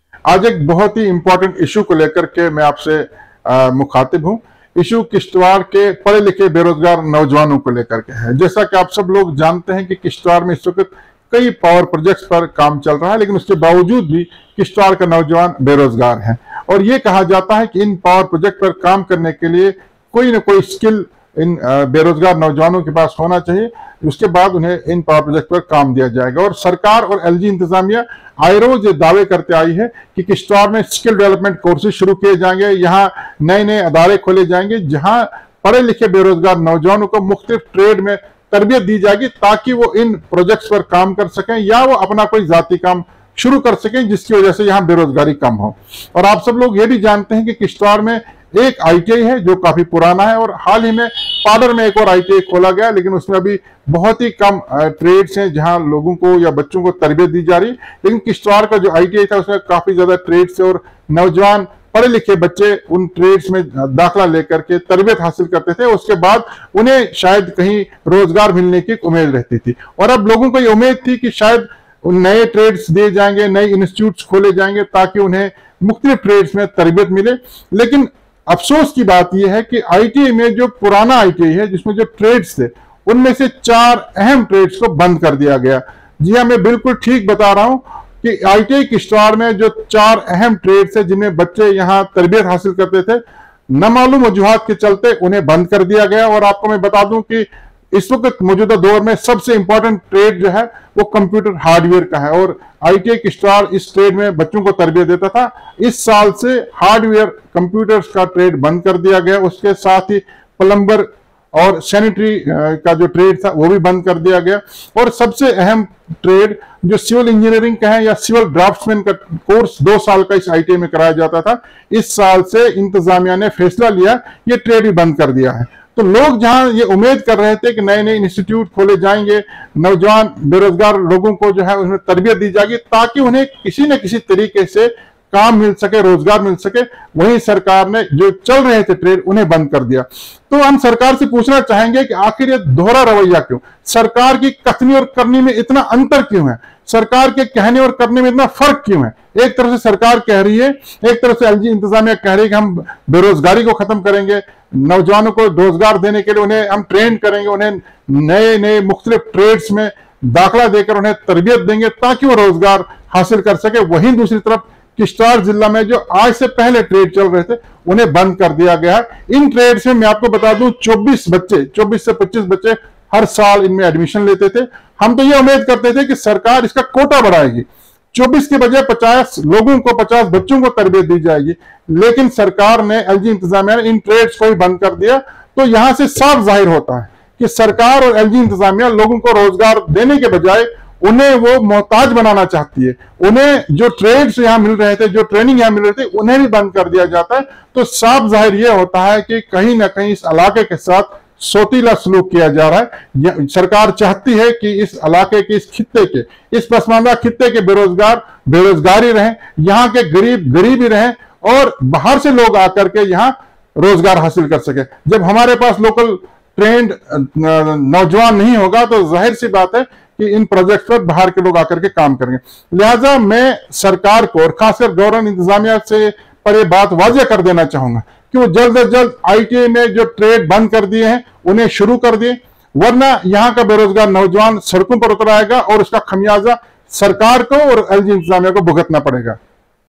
आज एक बहुत ही इंपॉर्टेंट इशू को लेकर के मैं आपसे मुखातिब हूं। इशू किश्तवाड़ के पढ़े लिखे बेरोजगार नौजवानों को लेकर के है। जैसा कि आप सब लोग जानते हैं कि किश्तवाड़ में इस वक्त कई पावर प्रोजेक्ट्स पर काम चल रहा है, लेकिन उसके बावजूद भी किश्तवाड़ का नौजवान बेरोजगार है। और ये कहा जाता है कि इन पावर प्रोजेक्ट पर काम करने के लिए कोई ना कोई स्किल इन बेरोजगार नौजवानों के पास होना चाहिए, उसके बाद उन्हें इन पावर प्रोजेक्ट पर काम दिया जाएगा। और सरकार और एलजी इंतजामिया आए रोज ये दावे करते आई है कि किश्तवाड़ में स्किल डेवलपमेंट कोर्सेज शुरू किए जाएंगे, यहाँ नए नए अदारे खोले जाएंगे जहां पढ़े लिखे बेरोजगार नौजवानों को मुख्तलिफ ट्रेड में तरबियत दी जाएगी ताकि वो इन प्रोजेक्ट्स पर काम कर सकें या वो अपना कोई जाती काम शुरू कर सकें, जिसकी वजह से यहाँ बेरोजगारी कम हो। और आप सब लोग ये भी जानते हैं कि किश्तवाड़ में एक आईटीआई है जो काफी पुराना है, और हाल ही में पाडर में एक और आईटीआई खोला गया, लेकिन उसमें अभी बहुत ही कम ट्रेड्स हैं जहां लोगों को या बच्चों को तरबियत दी जा रही। लेकिन किश्तवाड़ का जो आईटीआई था उसमें काफी ज्यादा ट्रेड्स और नौजवान पढ़े लिखे बच्चे उन ट्रेड्स में दाखिला लेकर के तरबियत हासिल करते थे। उसके बाद उन्हें शायद कहीं रोजगार मिलने की उम्मीद रहती थी, और अब लोगों को ये उम्मीद थी कि शायद नए ट्रेड्स दिए जाएंगे, नए इंस्टीट्यूट्स खोले जाएंगे ताकि उन्हें मुख्तलिफ ट्रेड्स में तरबियत मिले। लेकिन अफसोस की बात यह है कि आईटीआई में जो पुराना आईटीआई है जिसमें जो ट्रेड्स थे उनमें से 4 अहम ट्रेड्स को बंद कर दिया गया। जी हाँ, मैं बिल्कुल ठीक बता रहा हूं कि आईटीआई किश्तवाड़ में जो 4 अहम ट्रेड्स है जिनमें बच्चे यहां तरबियत हासिल करते थे, नामालूम वजूहात के चलते उन्हें बंद कर दिया गया। और आपको मैं बता दूं कि इस वक्त मौजूदा दौर में सबसे इंपॉर्टेंट ट्रेड जो है वो कंप्यूटर हार्डवेयर का है, और आईटीआई किश्तवाड़ इस ट्रेड में बच्चों को तरबियत देता था। इस साल से हार्डवेयर कंप्यूटर्स का ट्रेड बंद कर दिया गया। उसके साथ ही प्लम्बर और सैनिटरी का जो ट्रेड था वो भी बंद कर दिया गया। और सबसे अहम ट्रेड जो सिविल इंजीनियरिंग का है या सिविल ड्राफ्ट्समैन का कोर्स 2 साल का इस आईटीआई में कराया जाता था, इस साल से इंतजामिया ने फैसला लिया ये ट्रेड भी बंद कर दिया है। तो लोग जहां ये उम्मीद कर रहे थे कि नए नए इंस्टीट्यूट खोले जाएंगे, नौजवान बेरोजगार लोगों को जो है उसमें तरबियत दी जाएगी ताकि उन्हें किसी न किसी तरीके से काम मिल सके, रोजगार मिल सके, वही सरकार ने जो चल रहे थे ट्रेड उन्हें बंद कर दिया। तो हम सरकार से पूछना चाहेंगे कि आखिर ये दोहरा रवैया क्यों? सरकार की कथनी और करनी में इतना अंतर क्यों है? सरकार के कहने और करने में इतना फर्क क्यों है? एक तरफ से सरकार कह रही है, एक तरफ से एलजी इंतजामिया कह रही है कि हम बेरोजगारी को खत्म करेंगे, नौजवानों को रोजगार देने के लिए उन्हें हम ट्रेन करेंगे, उन्हें नए नए मुख्तलिफ ट्रेड्स में दाखिला देकर उन्हें तरबियत देंगे ताकि वो रोजगार हासिल कर सके। वहीं दूसरी तरफ किश्तवाड़ जिला में जो आज से पहले ट्रेड चल रहे थे उन्हें बंद कर दिया गया है। इन ट्रेड्स में मैं आपको बता दूं 24 से 25 बच्चे हर साल इनमें एडमिशन लेते थे। हम तो ये उम्मीद करते थे कि सरकार इसका कोटा बढ़ाएगी, 24 के बजाय 50 लोगों को, 50 बच्चों को तरबियत दी जाएगी, लेकिन सरकार ने, एलजी इंतजामिया ने इन ट्रेड्स को ही बंद कर दिया। तो यहां से साफ जाहिर होता है कि सरकार और एलजी इंतजामिया लोगों को रोजगार देने के बजाय उन्हें वो मोहताज बनाना चाहती है। उन्हें जो ट्रेड्स यहां मिल रहे थे, जो ट्रेनिंग यहां मिल रही थी, उन्हें भी बंद कर दिया जाता है। तो साफ जाहिर यह होता है कि कहीं ना कहीं इस इलाके के साथ सोतीला सलूक किया जा रहा है। सरकार चाहती है कि इस इलाके के, इस खित्ते के, इस पसमानदा खित्ते के बेरोजगार बेरोजगारी रहें, यहाँ के गरीब गरीबी रहें, और बाहर से लोग आकर के यहाँ रोजगार हासिल कर सके। जब हमारे पास लोकल ट्रेंड नौजवान नहीं होगा तो जाहिर सी बात है कि इन प्रोजेक्ट पर बाहर के लोग आकर के काम करेंगे। लिहाजा मैं सरकार को और खासकर गवर्नर इंतजामिया से पर यह बात वाज़ेह कर देना चाहूंगा कि वो जल्द से जल्द आईटीआई में जो ट्रेड बंद कर दिए हैं उन्हें शुरू कर दिए, वरना यहाँ का बेरोजगार नौजवान सड़कों पर उतर आएगा और उसका खमियाजा सरकार को और एलजी इंतजामिया को भुगतना पड़ेगा।